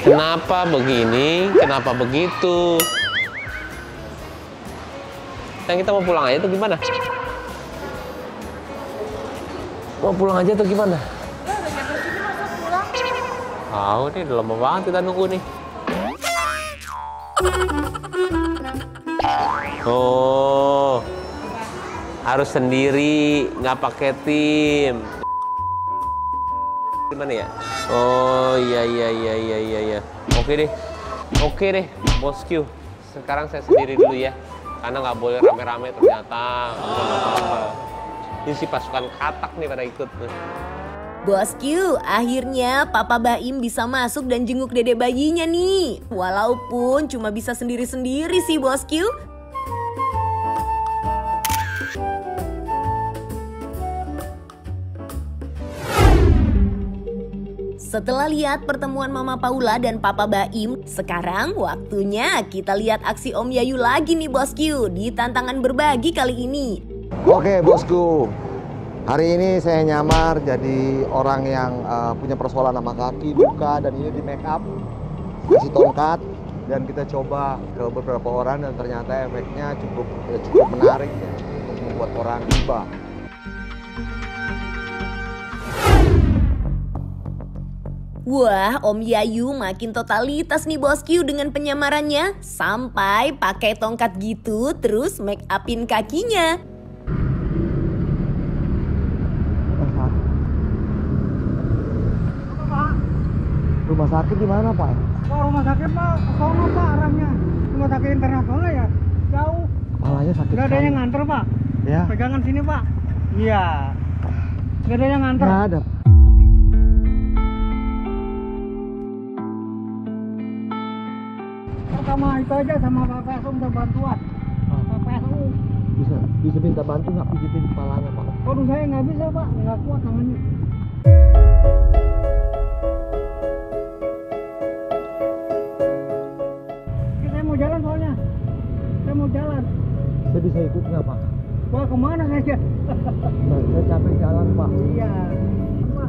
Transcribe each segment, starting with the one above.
Kenapa begini? Kenapa begitu? Yang kita mau pulang aja tuh gimana? Mau pulang aja tuh gimana? Udah nyampe sini masa pulang? Tahu nih, udah lama banget kita nunggu nih. Oh, harus sendiri, nggak pakai tim. Gimana ya? Oh iya. Oke deh, bosku. Sekarang saya sendiri dulu ya, karena nggak boleh rame-rame ternyata. Ini si pasukan katak nih pada ikut. Bosku, akhirnya Papa Baim bisa masuk dan jenguk dede bayinya nih. Walaupun cuma bisa sendiri-sendiri sih bosku. Setelah lihat pertemuan Mama Paula dan Papa Baim, sekarang waktunya kita lihat aksi Om Yayu lagi nih bosku di tantangan berbagi kali ini. Oke bosku, hari ini saya nyamar jadi orang yang punya persoalan sama kaki, luka, dan ini di make up, kasih tongkat, dan kita coba ke beberapa orang dan ternyata efeknya cukup menarik ya, untuk membuat orang tiba. Wah, Om Yayu makin totalitas nih bosku dengan penyamarannya. Sampai pakai tongkat gitu terus make upin kakinya. Rumah sakit di mana Pak? Oh, rumah sakit Pak, ke sono Pak arahnya. Rumah sakit internasional ya, jauh. Kepalanya sakit. Gak ada yang nganter Pak. Ya? Pegangan sini Pak. Iya. Gak ada yang nganter. Nggak ada. Sama itu aja sama Pak PSU minta bantuan. Pak PSU. Bisa minta bantu nggak pijitin kepalanya Pak? Waduh saya nggak bisa Pak, nggak kuat tangannya. Saya mau jalan soalnya. Saya mau jalan. Saya bisa ikut nggak Pak? Wah kemana saja? Nah, saya capek jalan Pak. Iya. Pak.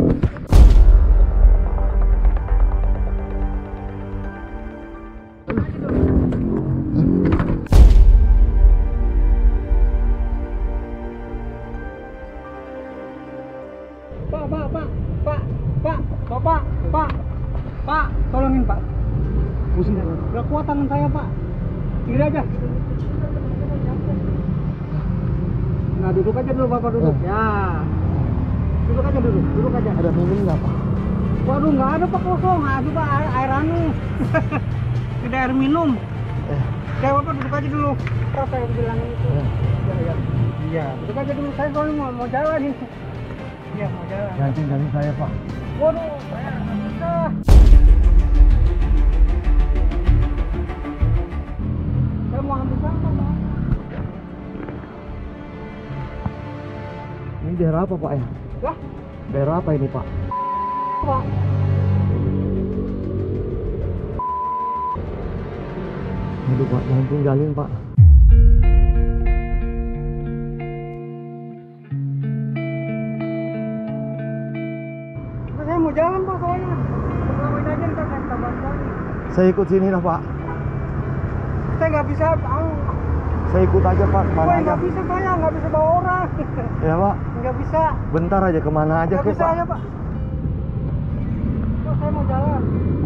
Pak, tolongin Pak. Pusing. Udah kuat tangan saya Pak. Kiri aja. Nah duduk aja dulu Bapak duduk. Ya. Duduk aja dulu, duduk aja. Ada minum nggak Pak? Waduh nggak ada Pak, kosong. Ada Pak air anu. Tidak air minum. Saya Bapak duduk aja dulu. Terus saya bilangin itu. Iya. Iya, duduk aja dulu. Saya soalnya mau jalan ini. Iya mau jalan. Ganti saya Pak. Waduh, saya nggak bisa. Saya mau ambil sampah Pak. Ini daerah apa Pak ya? Lah? Daerah apa ini Pak? Pak. Aduh Pak, jangan tinggalin Pak. Saya mau jalan Pak soalnya. Ngapain aja ntar saya minta bantuan. Saya ikut sini lah Pak. Saya nggak bisa. Saya ikut aja Pak, kemana Wah, aja. nggak bisa saya, nggak bisa bawa orang. Ya Pak, Nggak bisa. bentar aja kemana aja Nggak ke bisa Pak. aja Pak. Pak, saya mau jalan.